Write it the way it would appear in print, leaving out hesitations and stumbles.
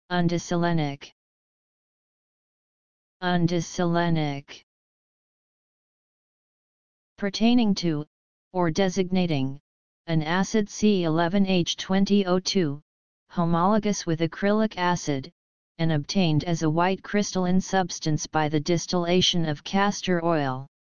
Undecylenic. Undecylenic. Pertaining to, or designating, an acid C11H20O2, homologous with acrylic acid, and obtained as a white crystalline substance by the distillation of castor oil.